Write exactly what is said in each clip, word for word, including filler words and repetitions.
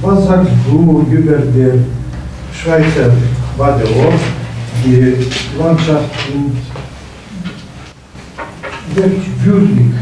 Was sagst du über die Schweizer Badeort, die Landschaft und wirklich würdig?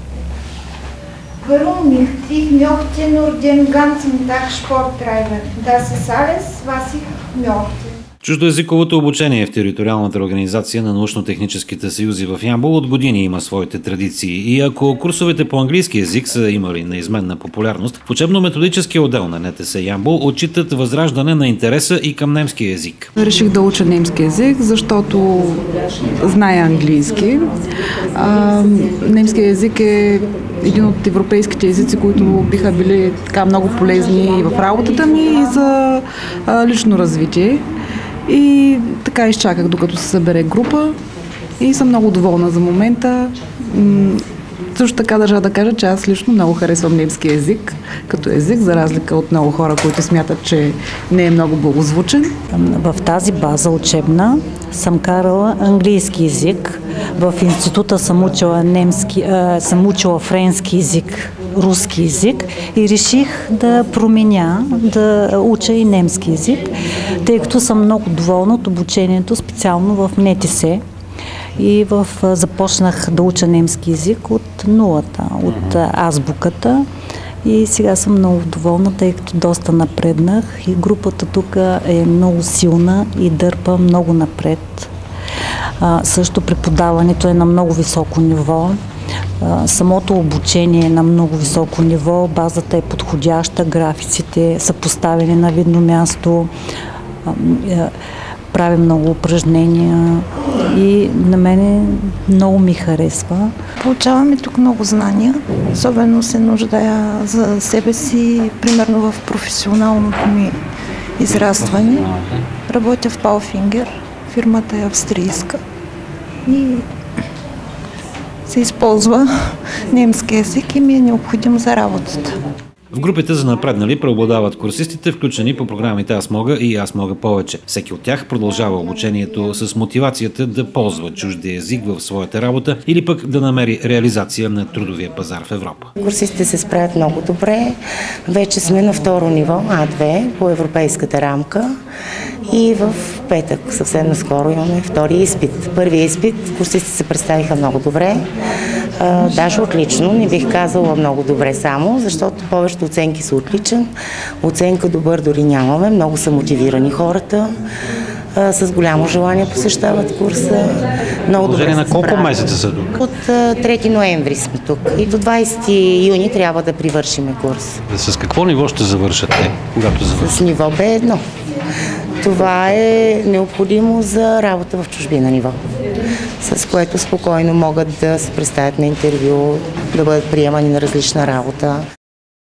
Warum nicht? Ich möchte nur den ganzen Tag Sport treiben. Das ist alles, was ich möchte. Чуждоезиковото обучение в териториалната организация на научно-техническите съюзи в Ямбол от години има своите традиции. И ако курсовете по английски език са имали неизменна популярност, в учебно-методическия отдел на Н Т С Ямбол отчитат възраждане на интереса и към немски език. Реших да уча немски език, защото зная английски. А, немски език е един от европейските езици, които биха били така много полезни и в работата ми, и за а, лично развитие. И така изчаках, докато се събере група, и съм много доволна за момента. Също така държа да кажа, че аз лично много харесвам немски език като език, за разлика от много хора, които смятат, че не е много благозвучен. В тази база учебна съм карала английски език. В института съм учила, немски, а, съм учила френски език, руски език, и реших да променя, да уча и немски език, тъй като съм много доволна от обучението, специално в Н Т С. И в, започнах да уча немски език от нулата, от азбуката, и сега съм много доволна, тъй като доста напреднах и групата тук е много силна и дърпа много напред. А, също преподаването е на много високо ниво. А, самото обучение е на много високо ниво, базата е подходяща, графиците са поставени на видно място, а, а, правим много упражнения и на мене много ми харесва. Получаваме тук много знания, особено се нуждая за себе си, примерно в професионалното ми израстване. Работя в Palfinger, фирмата е австрийска и се използва немски език и ми е необходим за работата. В групите за напреднали преобладават курсистите, включени по програмите Аз мога и Аз мога повече. Всеки от тях продължава обучението с мотивацията да ползва чуждия език в своята работа или пък да намери реализация на трудовия пазар в Европа. Курсистите се справят много добре. Вече сме на второ ниво, А две, по европейската рамка. И в петък, съвсем наскоро, имаме втори изпит. Първият изпит курсистите се представиха много добре. А, даже отлично, не бих казала много добре само, защото повечето оценки са отличен. Оценка добър дори нямаме. Много са мотивирани хората. А, с голямо желание посещават курса. Много добре на колко месеца са тук? От а, трети ноември сме тук. И до двадесети юни трябва да привършиме курс. С какво ниво ще завършате, когато завършите? С ниво Б едно. Това е необходимо за работа в чужбина ниво, с което спокойно могат да се представят на интервю, да бъдат приемани на различна работа.